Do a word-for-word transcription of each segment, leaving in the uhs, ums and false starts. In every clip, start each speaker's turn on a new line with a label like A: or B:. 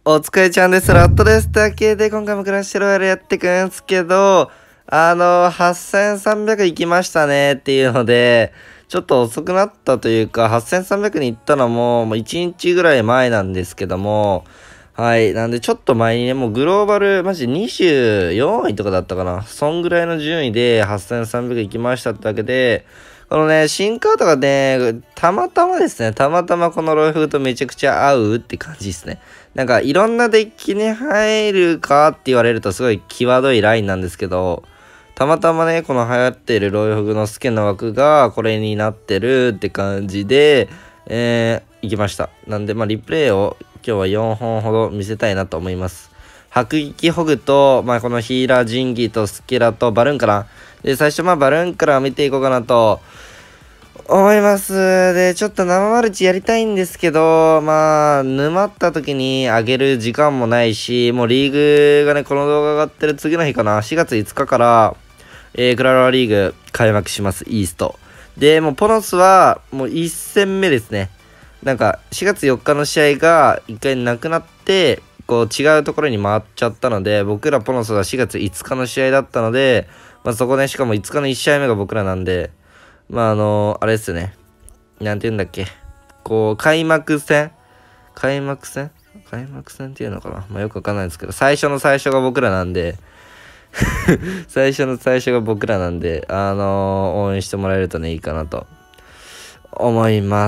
A: お疲れちゃんです。ラットです。というわけで、今回もクラッシュロイヤルやっていくんですけど、あの、はっせんさんびゃく行きましたねっていうので、ちょっと遅くなったというか、はっせんさんびゃくに行ったのも、もういちにちぐらい前なんですけども、はい。なんで、ちょっと前にね、もうグローバル、マジにじゅうよんいとかだったかな。そんぐらいの順位ではっせんさんびゃく行きましたってだけで、このね、新カードがね、たまたまですね、たまたまこのロイフとめちゃくちゃ合うって感じですね。なんか、いろんなデッキに入るかって言われるとすごい際どいラインなんですけど、たまたまね、この流行ってるロイフグのスケの枠がこれになってるって感じで、えー、行きました。なんで、まあ、リプレイを今日はよんほんほど見せたいなと思います。迫撃ホグと、まあ、このヒーラー、ジンギとスケラとバルーンかな。で、最初、まあ、バルーンから見ていこうかなと思います。で、ちょっと生マルチやりたいんですけど、まあ、沼った時に上げる時間もないし、もうリーグがね、この動画上がってる次の日かな、しがついつかから、えー、クラロワリーグ開幕します、イースト。で、もうポノスは、もういっ戦目ですね。なんか、しがつよっかの試合がいっかいなくなって、こう違うところに回っちゃったので、僕らポノスはしがついつかの試合だったので、まあそこね、しかもいつかのいち試合目が僕らなんで、まああのー、あれですよね。なんて言うんだっけ。こう、開幕戦開幕戦開幕戦っていうのかな、まあよくわかんないですけど、最初の最初が僕らなんで、最初の最初が僕らなんで、あのー、応援してもらえるとね、いいかなと思います。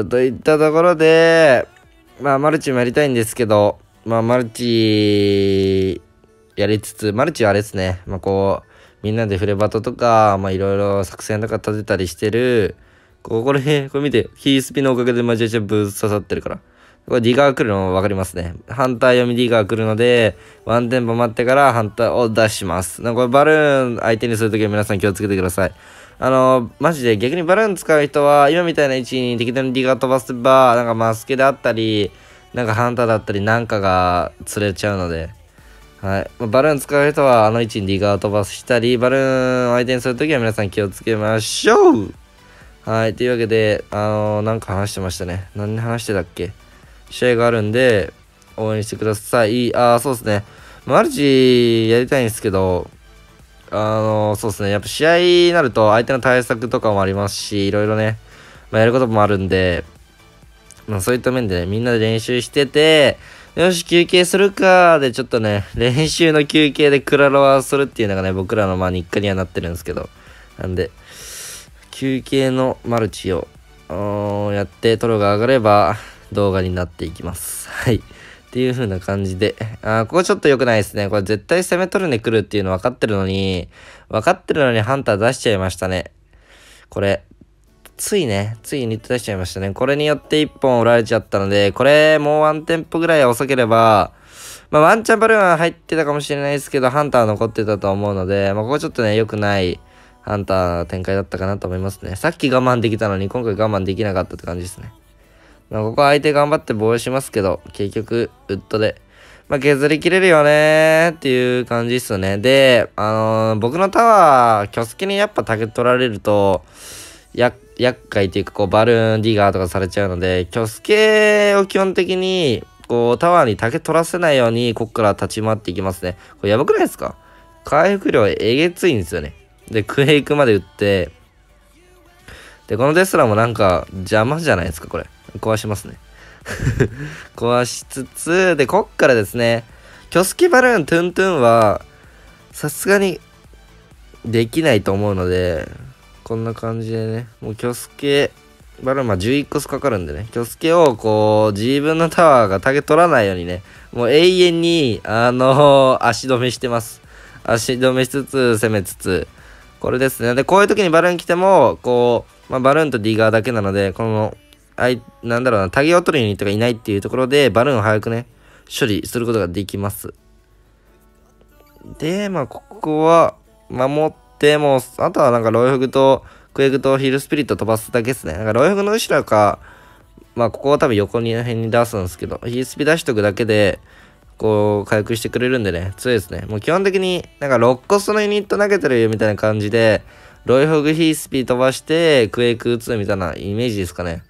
A: といったところで、まあマルチもやりたいんですけど、まあマルチやりつつ、マルチはあれですね、まあこう、みんなでフレバトとか、まあいろいろ作戦とか立てたりしてる、ここれ、これ見て、ヒースピのおかげでマジでぶっ刺さってるから。これディガー来るの分かりますね。ハンター読みディガー来るので、ワンテンポ待ってからハンターを出します。なんかこれバルーン相手にするときは皆さん気をつけてください。あの、マジで逆にバルーン使う人は、今みたいな位置に適当にディガー飛ばせば、なんかマスケであったり、なんかハンターだったりなんかが釣れちゃうので、はい。バルーン使う人はあの位置にディガー飛ばしたり、バルーン相手にするときは皆さん気をつけましょう。はい。というわけで、あのー、なんか話してましたね。何話してたっけ？試合があるんで、応援してください。ああ、そうですね。マルチやりたいんですけど、あのー、そうですね。やっぱ試合になると相手の対策とかもありますし、いろいろね、まあ、やることもあるんで、まあ、そういった面でね、みんなで練習してて、よし、休憩するかで、ちょっとね、練習の休憩でクラロワするっていうのがね、僕らのまあ日課にはなってるんですけど、なんで、休憩のマルチをやってトロが上がれば動画になっていきます。はい。っていう風な感じで。あー、ここちょっと良くないですね。これ絶対攻め取るに来るっていうの分かってるのに、分かってるのにハンター出しちゃいましたね。これ。ついね、ついに出しちゃいましたね。これによっていっぽん折られちゃったので、これもうワンテンポぐらい遅ければ、まあワンチャンバルーンは入ってたかもしれないですけど、ハンターは残ってたと思うので、まあここちょっとね、良くないハンター展開だったかなと思いますね。さっき我慢できたのに、今回我慢できなかったって感じですね。まあここ相手頑張って防衛しますけど、結局、ウッドで、まあ削りきれるよねーっていう感じっすよね。で、あのー、僕のタワー、キョスケにやっぱタゲ取られると、や、厄介っていうか、こう、バルーンディガーとかされちゃうので、キョスケを基本的に、こう、タワーに竹取らせないように、こっから立ち回っていきますね。これやばくないですか？回復量えげついんですよね。で、クエイクまで打って、で、このテスラもなんか、邪魔じゃないですか、これ。壊しますね。壊しつつ、で、こっからですね、キョスケバルーントゥントゥンは、さすがに、できないと思うので、こんな感じでね、もうキョスケ、バルーンまあじゅういっこかかるんでね、キョスケをこう、自分のタワーがタゲ取らないようにね、もう永遠に、あのー、足止めしてます。足止めしつつ、攻めつつ、これですね。で、こういう時にバルーン来ても、こう、まあ、バルーンとディガーだけなので、この、あい、なんだろうな、タゲを取るユニットがいないっていうところで、バルーンを早くね、処理することができます。で、まあ、ここは、守って、もう、あとはなんかロイフグとクエグとヒールスピリット飛ばすだけですね。なんかロイフグの後ろか、まあここは多分横に辺に出すんですけど、ヒールスピ出しとくだけで、こう、回復してくれるんでね、強いですね。もう基本的になんかろっコストのユニット投げてるみたいな感じで、ロイフグヒースピ飛ばして、クエイク打つみたいなイメージですかね。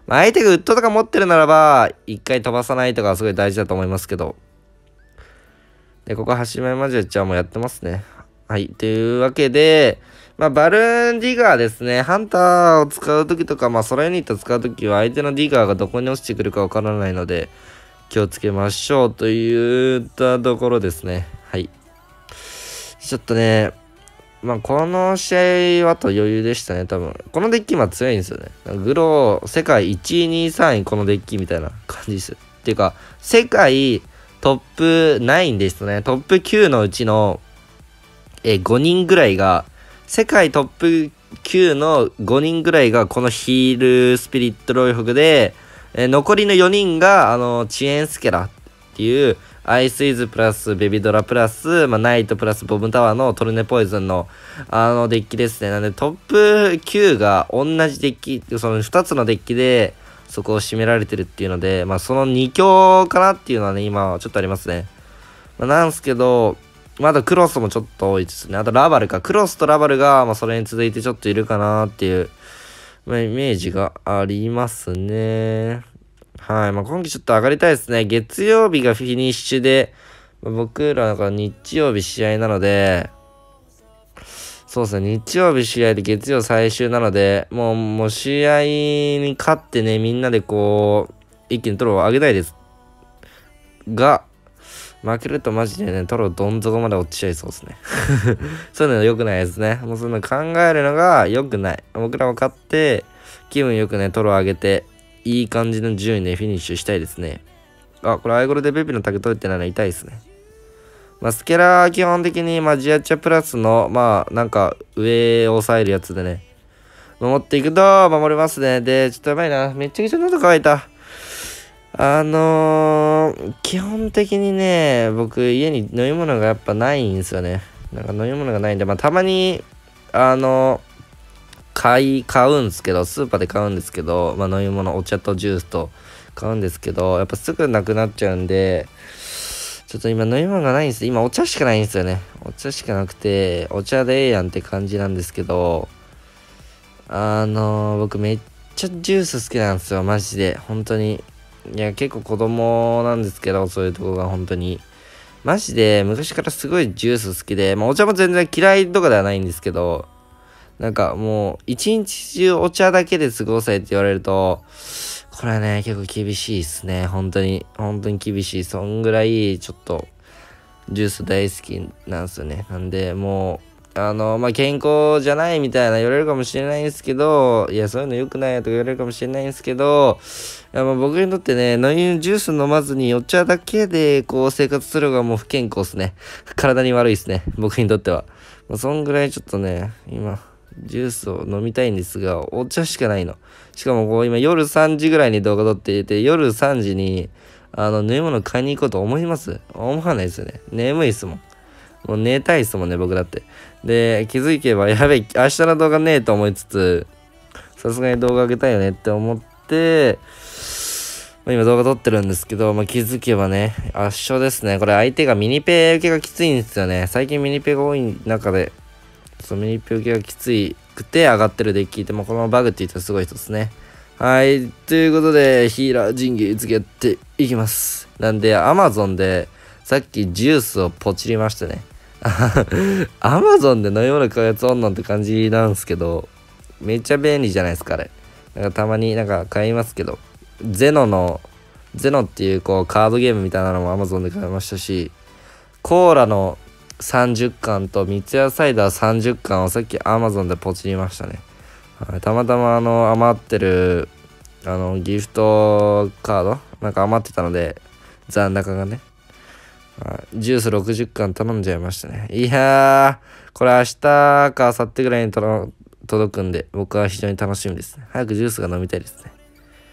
A: まあ、相手がウッドとか持ってるならば、一回飛ばさないとかすごい大事だと思いますけど。で、ここ、はしめマジッチはもうやってますね。はい。というわけで、まあ、バルーンディガーですね。ハンターを使うときとか、まあ、ソロユニットを使うときは、相手のディガーがどこに落ちてくるかわからないので、気をつけましょうといったところですね。はい。ちょっとね、まあ、この試合はと余裕でしたね、多分。このデッキ今強いんですよね。グロー、世界いちい、にい、さんいこのデッキみたいな感じです。っていうか、世界トップきゅうですね。トップきゅうのうちの、え、ごにんぐらいが、世界トップきゅうのごにんぐらいがこのヒールスピリットロイホグで、え、残りのよにんが、あの、チエンスケラっていう、アイスイズプラスベビドラプラス、まあ、ナイトプラスボムタワーのトルネポイズンのあのデッキですね。なんでトップきゅうが同じデッキ、そのふたつのデッキでそこを占められてるっていうので、まあそのに強かなっていうのはね、今はちょっとありますね。まあ、なんすけど、まだクロスもちょっと多いですね。あとラバルか。クロスとラバルが、まあそれに続いてちょっといるかなっていう、まあ、イメージがありますね。はい。まあ、今季ちょっと上がりたいですね。月曜日がフィニッシュで、まあ、僕らが日曜日試合なので、そうですね。日曜日試合で月曜最終なので、もう、もう試合に勝ってね、みんなでこう、一気にトロを上げたいです。が、負けるとマジでね、トロどん底まで落ちちゃいそうですね。そういうの良くないですね。もうそういうの考えるのが良くない。僕らも勝って、気分よくね、トロ上げて、いい感じの順位でフィニッシュしたいですね。あ、これアイゴルでベビのタグ取れてないの痛いですね。まあ、スケラー基本的に、まあ、ジアチャプラスの、まあ、なんか、上を押さえるやつでね、守っていくと、守れますね。で、ちょっとやばいな。めっちゃくちゃ喉乾いた。あのー、基本的にね、僕、家に飲み物がやっぱないんですよね。なんか飲み物がないんで、まあ、たまに、あのー、買い、買うんですけど、スーパーで買うんですけど、まあ飲み物、お茶とジュースと買うんですけど、やっぱすぐなくなっちゃうんで、ちょっと今飲み物がないんです。今お茶しかないんですよね。お茶しかなくて、お茶でええやんって感じなんですけど、あのー、僕めっちゃジュース好きなんですよ、マジで。本当に。いや、結構子供なんですけど、そういうとこが本当に。マジで昔からすごいジュース好きで、まあお茶も全然嫌いとかではないんですけど、なんかもう、一日中お茶だけで過ごせって言われると、これはね、結構厳しいっすね。本当に、本当に厳しい。そんぐらい、ちょっと、ジュース大好きなんですよね。なんで、もう、あの、まあ、健康じゃないみたいな言われるかもしれないんですけど、いや、そういうの良くないとか言われるかもしれないんですけど、いやまあ僕にとってね、飲みジュース飲まずにお茶だけで、こう、生活するのがもう不健康っすね。体に悪いっすね。僕にとっては。まあ、そんぐらいちょっとね、今、ジュースを飲みたいんですが、お茶しかないの。しかもこう今夜さんじぐらいに動画撮っていて、夜さんじに、あの、飲み物買いに行こうと思います？思わないですよね。眠いっすもん。もう寝たいっすもんね、僕だって。で、気づけば、やべえ、明日の動画ねえと思いつつ、さすがに動画上げたいよねって思って、まあ、今動画撮ってるんですけど、まあ、気づけばね、圧勝ですね。これ相手がミニペ受けがきついんですよね。最近ミニペが多い中で、そうミニペ受けがきついくて上がってるデッキでもこのままバグって言ったらすごい人ですね。はい。ということで、ヒーラー陣形付き合っていきます。なんで、アマゾンで、さっきジュースをポチりましたね。アマゾンで飲み物買うやつおんのって感じなんですけど、めっちゃ便利じゃないですか、あれ。なんかたまになんか買いますけど、ゼノの、ゼノっていうこうカードゲームみたいなのもアマゾンで買いましたし、コーラのさんじゅっかんと三ツ矢サイダーさんじゅっかんをさっき Amazon でポチりましたね。はい、たまたまあの余ってるあのギフトカードなんか余ってたので残高がね、はい、ジュースろくじゅっかん頼んじゃいましたね。いやーこれ明日か明後日ぐらいに届くんで僕は非常に楽しみですね。早くジュースが飲みたいですね。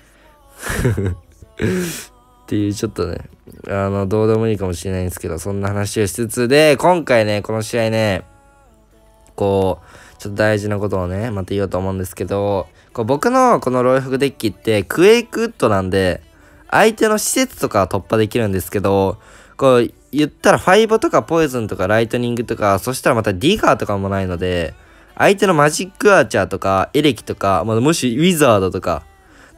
A: っていうちょっとね、あの、どうでもいいかもしれないんですけど、そんな話をしつつで、今回ね、この試合ね、こう、ちょっと大事なことをね、また言おうと思うんですけど、こう僕のこのロイフグデッキってクエイクウッドなんで、相手の施設とかは突破できるんですけど、こう、言ったらファイボとかポイズンとかライトニングとか、そしたらまたディガーとかもないので、相手のマジックアーチャーとかエレキとか、まあ、もしウィザードとか、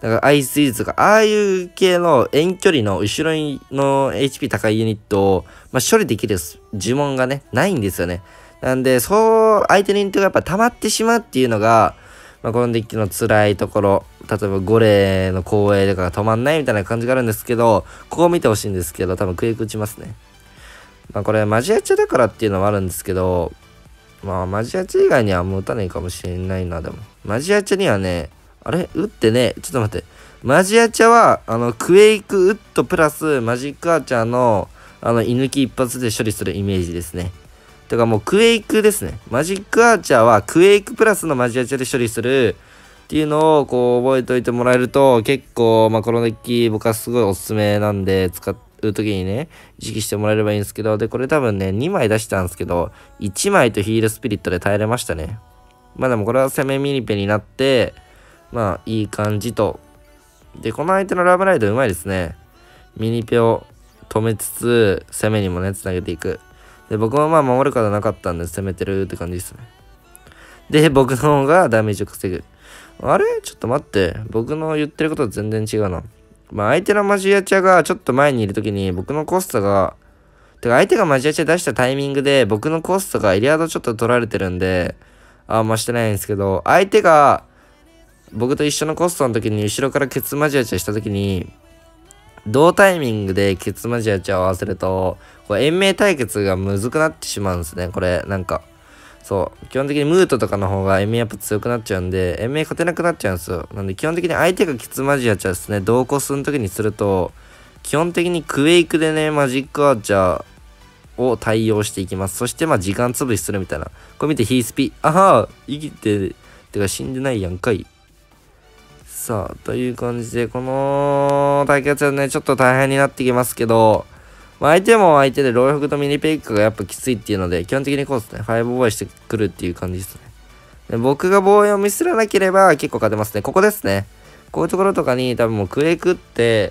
A: だからアイスイーズとか、ああいう系の遠距離の後ろの エイチピー 高いユニットを、まあ、処理できる呪文がね、ないんですよね。なんで、そう、相手のユニットがやっぱ溜まってしまうっていうのが、まあ、このデッキの辛いところ、例えばゴレの光栄とかが止まんないみたいな感じがあるんですけど、ここを見てほしいんですけど、多分クエイク打ちますね。まあこれマジアチャだからっていうのもあるんですけど、まあマジアチャ以外にはもう打たないかもしれないな、でも。マジアチャにはね、あれ打ってね、ちょっと待って。マジアチャは、あの、クエイクウッドプラスマジックアーチャーの、あの、居抜き一発で処理するイメージですね。てかもうクエイクですね。マジックアーチャーはクエイクプラスのマジアチャで処理するっていうのをこう覚えておいてもらえると結構まあこのデッキ僕はすごいおすすめなんで使う時にね意識してもらえればいいんですけど、でこれ多分ねにまい出したんですけどいちまいとヒールスピリットで耐えれましたね。まあでもこれは攻めミニペになってまあいい感じと。でこの相手のラブライドうまいですね。ミニペを止めつつ攻めにもねつなげていく。で、僕もまあ守る方なかったんで攻めてるって感じですね。で、僕の方がダメージを稼ぐ。あれちょっと待って。僕の言ってることと全然違うな。まあ相手のマジアチャがちょっと前にいるときに僕のコストが、てか相手がマジアチャ出したタイミングで僕のコストがエリアードちょっと取られてるんで、あんましてないんですけど、相手が僕と一緒のコストの時に後ろからケツマジアチャした時に、同タイミングでケツマジアチャを合わせると、これ延命対決がむずくなってしまうんですね。これ、なんか。そう。基本的にムートとかの方が延命やっぱ強くなっちゃうんで、延命勝てなくなっちゃうんですよ。なんで基本的に相手がケツマジアチャですね。同コスの時にすると、基本的にクエイクでね、マジックアーチャーを対応していきます。そしてまあ時間潰しするみたいな。これ見てヒースピ。あは生きて、てか死んでないやんかい。さあ、という感じで、この対決はね、ちょっと大変になってきますけど、まあ、相手も相手で、ロイフグとミニペイクがやっぱきついっていうので、基本的にこうですね、ファイブ防衛してくるっていう感じですね。で僕が防衛をミスらなければ結構勝てますね。ここですね。こういうところとかに多分もうクエイクって、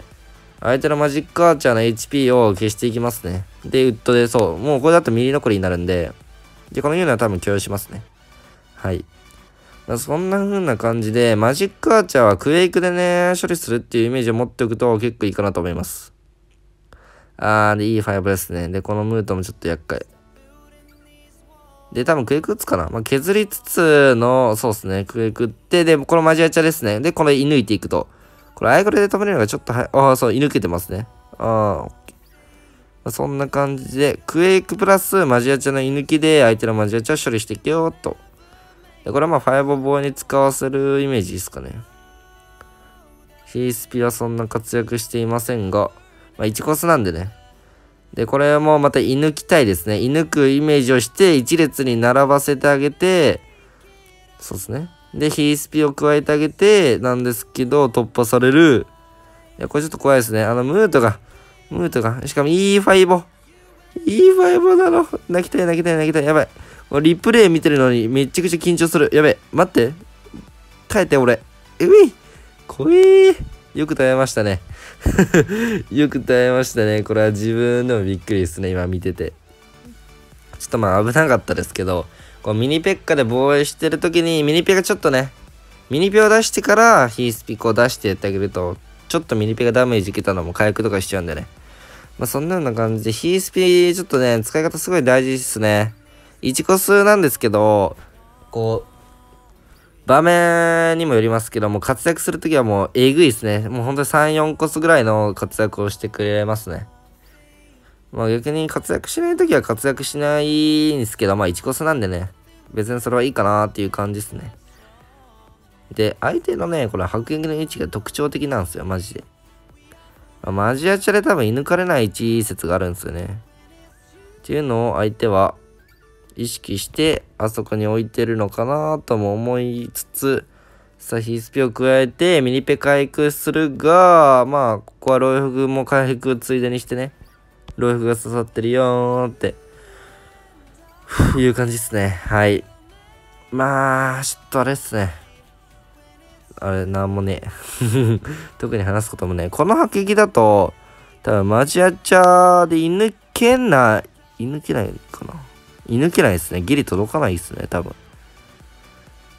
A: 相手のマジックアーチャーの エイチピー を消していきますね。で、ウッドで、そう、もうこれだとミリ残りになるんで、で、このような多分共有しますね。はい。そんな風な感じで、マジックアーチャーはクエイクでね、処理するっていうイメージを持っておくと結構いいかなと思います。あー、で、イーファイブ ですね。で、このムートもちょっと厄介。で、多分クエイク打つかな。まあ、削りつつの、そうですね、クエイク打って、で、このマジアーチャーですね。で、これ射抜いていくと。これ、アイゴレで止めるのがちょっとはや、ああ、そう、射抜けてますね。ああ、オッケー。まあ、そんな感じで、クエイクプラスマジアーチャーの射抜きで、相手のマジアーチャーを処理していけよーと。で、これはまあ、ファイブ防衛に使わせるイメージですかね。ヒースピはそんな活躍していませんが、まあ、いちコスなんでね。で、これもまた射抜きたいですね。射抜くイメージをして、一列に並ばせてあげて、そうですね。で、ヒースピを加えてあげて、なんですけど、突破される。いや、これちょっと怖いですね。あの、ムートが、ムートが、しかも イーファイブ。イーファイブ なの。泣きたい、泣きたい、泣きたい。やばい。リプレイ見てるのにめちゃくちゃ緊張する。やべえ。待って。帰って、俺。うい怖え。よく耐えましたね。よく耐えましたね。これは自分でもびっくりですね。今見てて。ちょっとまあ危なかったですけど、こうミニペッカで防衛してる時にミニペがちょっとね、ミニペを出してからヒースピコを出してやってあげると、ちょっとミニペがダメージ受けたのも回復とかしちゃうんでね。まあそんなような感じで、ヒースピちょっとね、使い方すごい大事ですね。いちコスなんですけど、こう、場面にもよりますけども、活躍するときはもうえぐいですね。もうほんとにさん、よんコスぐらいの活躍をしてくれますね。まあ逆に活躍しないときは活躍しないんですけど、まあいちコスなんでね、別にそれはいいかなっていう感じですね。で、相手のね、これ迫撃の位置が特徴的なんですよ、マジで。まあ、マジアチャで多分射抜かれない位置説があるんですよね。っていうのを相手は、意識してあそこに置いてるのかなとも思いつつ、さあヒースピを加えてミニペ回復するが、まあここはロイフグも回復ついでにしてね、ロイフグが刺さってるよーっていう感じですね。はい。まあちょっとあれっすね、あれなんもね特に話すこともね。この迫撃だと多分マジアチャーで射抜けない射抜けないかな、射抜けないですね。ギリ届かないですね、多分。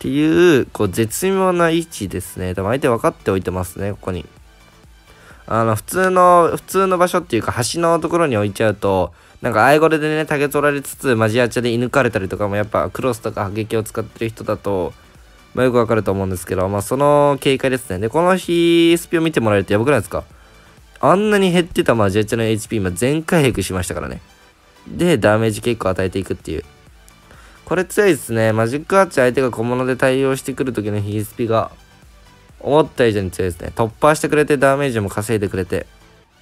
A: っていう、こう、絶妙な位置ですね。多分相手分かっておいてますね、ここに。あの、普通の、普通の場所っていうか、橋のところに置いちゃうと、なんか、アイゴレでね、タゲ取られつつ、マジアチャで射抜かれたりとかも、やっぱ、クロスとか迫撃を使ってる人だと、まあ、よくわかると思うんですけど、まあ、その警戒ですね。で、このヒースピを見てもらえるとやばくないですか？あんなに減ってたマジアチャの エイチピー、今、全回復しましたからね。で、ダメージ結構与えていくっていう。これ強いですね。マジックアーチ相手が小物で対応してくるときのヒースピが、思った以上に強いですね。突破してくれて、ダメージも稼いでくれて。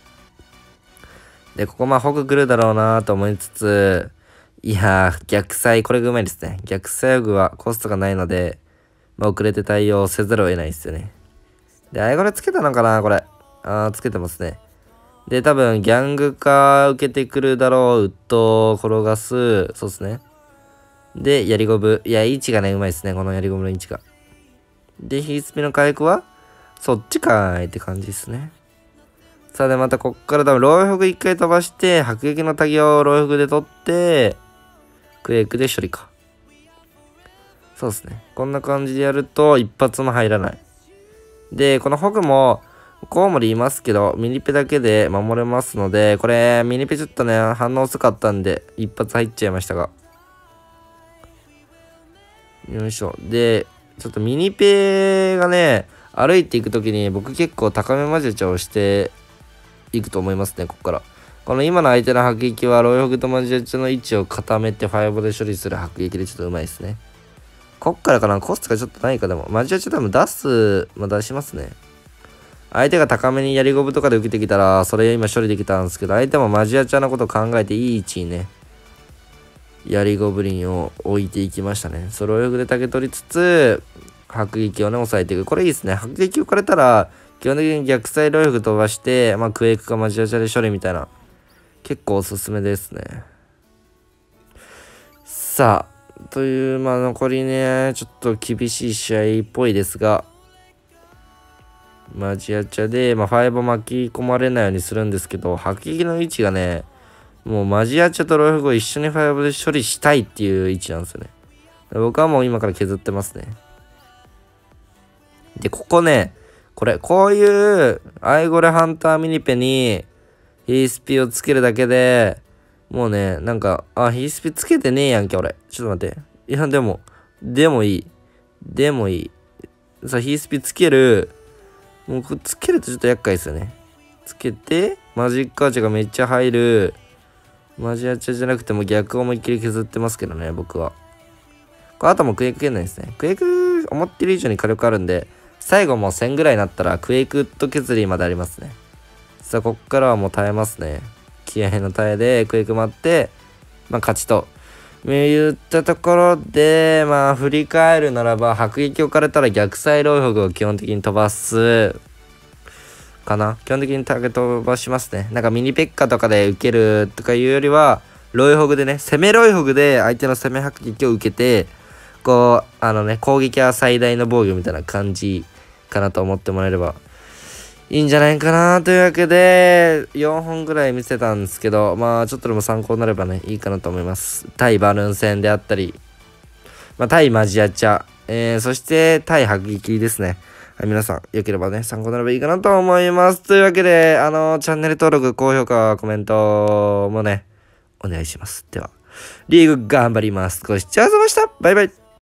A: で、ここまあ、ホグ来るだろうなと思いつつ、いやー、逆サイ、これがうまいですね。逆サイホグはコストがないので、まあ、遅れて対応せざるを得ないですよね。で、あれこれつけたのかなこれ。あー、つけてますね。で、多分、ギャング化受けてくるだろう。ウッドを転がす。そうですね。で、やりゴブ。いや、位置がね、うまいですね。このやりゴブの位置が。で、ヒースピの回復はそっちかーいって感じですね。さあ、で、またこっから多分、ローフグ一回飛ばして、迫撃のタギをローフグで取って、クエイクで処理か。そうですね。こんな感じでやると、一発も入らない。で、このホグも、コウモリいますけど、ミニペだけで守れますので、これ、ミニペちょっとね、反応遅かったんで、一発入っちゃいましたが。よいしょ。で、ちょっとミニペがね、歩いていくときに、僕結構高めマジチャをしていくと思いますね、ここから。この今の相手の迫撃は、ロイホグとマジチャの位置を固めて、ファイブで処理する迫撃でちょっとうまいですね。こっからかな、コストがちょっとないかでも。マジアチャ多分出す、まあ、出しますね。相手が高めにやりゴブとかで受けてきたら、それ今処理できたんですけど、相手もマジアチャのことを考えていい位置にね、やりゴブリンを置いていきましたね。それをよくで竹取りつつ、迫撃をね、抑えていく。これいいですね。迫撃をかれたら、基本的に逆サイロイフ飛ばして、まあ、クエイクかマジアチャで処理みたいな。結構おすすめですね。さあ。という、まあ残りね、ちょっと厳しい試合っぽいですが、マジアチャで、まあファイブ巻き込まれないようにするんですけど、迫撃の位置がね、もうマジアチャとロイフグを一緒にファイブで処理したいっていう位置なんですよね。僕はもう今から削ってますね。で、ここね、これ、こういうアイゴレハンターミニペにヒースピをつけるだけで、もうね、なんか、あ、ヒースピつけてねえやんけ、俺。ちょっと待って。いや、でも、でもいい。でもいい。さあ、ヒースピつける。もう、つけるとちょっと厄介ですよね。つけて、マジックアーチャがめっちゃ入る。マジアチャじゃなくても逆思いっきり削ってますけどね、僕は。これあともクエイク圏内ですね。クエイク、思ってる以上に火力あるんで、最後もうせんぐらいになったら、クエイクと削りまでありますね。さあ、こっからはもう耐えますね。気合の耐えでクエイク待って、まあ、勝ちと言ったところで、まあ振り返るならば迫撃置かれたら逆サイロイホグを基本的に飛ばすかな。基本的にタゲ飛ばしますね。なんかミニペッカとかで受けるとかいうよりはロイホグでね、攻めロイホグで相手の攻め迫撃を受けて、こうあのね、攻撃は最大の防御みたいな感じかなと思ってもらえればいいんじゃないかなというわけで、よんほんぐらい見せたんですけど、まあちょっとでも参考になればね、いいかなと思います。対バルーン戦であったり、まあ対マジアチャ、えー、そして対迫撃ですね。はい、皆さん、よければね、参考になればいいかなと思います。というわけで、あの、チャンネル登録、高評価、コメントもね、お願いします。では、リーグ頑張ります。ご視聴ありがとうございました。バイバイ。